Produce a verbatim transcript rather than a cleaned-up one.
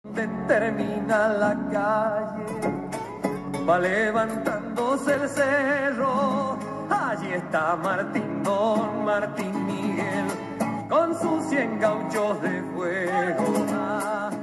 Donde termina la calle, va levantándose el cerro, allí está Martín, don Martín Miguel, con sus cien gauchos de fuego. Ah,